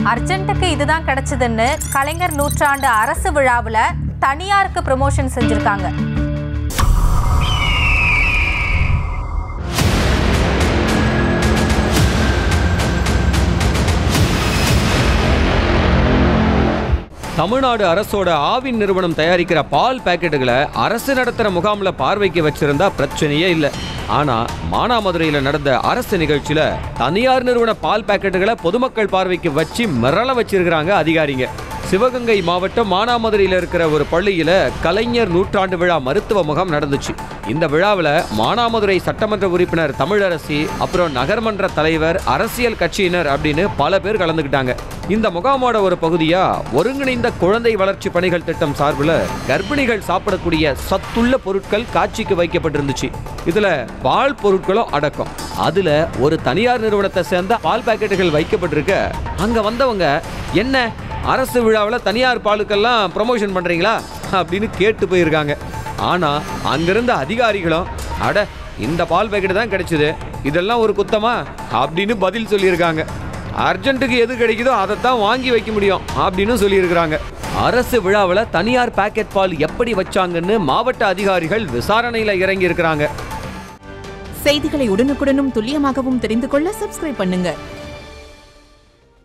அர்ஜென்ட்டுக்கு இதுதான் கிடைச்சதுன்னு கலைஞர் நூற்றாண்டு அரசு விழாவில் தனியாருக்கு ப்ரமோஷன் செஞ்சிருக்காங்க. தமிழ்நாடு அரசோட ஆவின் நிறுவனம் தயாரிக்கிற பால் பாக்கெட்டுகளை அரசு நடத்துகிற முகாமில் பார்வைக்கு வச்சிருந்தா பிரச்சனையே இல்லை. ஆனால் மானாமதுரையில் நடந்த அரசு நிகழ்ச்சியில் தனியார் நிறுவன பால் பாக்கெட்டுகளை பொதுமக்கள் பார்வைக்கு வச்சு மிரள வச்சிருக்கிறாங்க அதிகாரிங்க. சிவகங்கை மாவட்டம் மானாமதுரையில் இருக்கிற ஒரு பள்ளியில் கலைஞர் நூற்றாண்டு விழா மருத்துவ முகாம் நடந்துச்சு. இந்த விழாவில் மானாமதுரை சட்டமன்ற உறுப்பினர் தமிழரசி, அப்புறம் நகர்மன்ற தலைவர், அரசியல் கட்சியினர் அப்படின்னு பல பேர் கலந்துக்கிட்டாங்க. இந்த முகாமோட ஒரு பகுதியா ஒருங்கிணைந்த குழந்தை வளர்ச்சி பணிகள் திட்டம் சார்பில் கர்ப்பிணிகள் சாப்பிடக்கூடிய சத்துள்ள பொருட்கள் காட்சிக்கு வைக்கப்பட்டிருந்துச்சு. இதுல பால் பொருட்களும் அடக்கம். அதுல ஒரு தனியார் நிறுவனத்தை சேர்ந்த பால் பாக்கெட்டுகள் வைக்கப்பட்டிருக்க அங்க வந்தவங்க, என்ன அரசு விழாவில் தனியார் பாலுக்கெல்லாம் ப்ரமோஷன் பண்றீங்களா அப்படின்னு கேட்டு போயிருக்காங்க. ஆனா அங்கிருந்த அதிகாரிகளும், அட இந்த பால் பாக்கெட் தான் கிடைச்சது, இதெல்லாம் ஒரு குத்தமா அப்படின்னு பதில் சொல்லியிருக்காங்க. அர்ஜென்ட்டுக்கு எது கிடைக்குதோ அதைத்தான் வாங்கி வைக்க முடியும் அப்படின்னு சொல்லியிருக்கிறாங்க. அரசு விழாவில் தனியார் பாக்கெட் பால் எப்படி வச்சாங்கன்னு மாவட்ட அதிகாரிகள் விசாரணையில் இறங்கி இருக்கிறாங்க. செய்திகளை உடனுக்குடனும் துல்லியமாகவும் தெரிந்து கொள்ள சப்ஸ்கிரைப் பண்ணுங்க.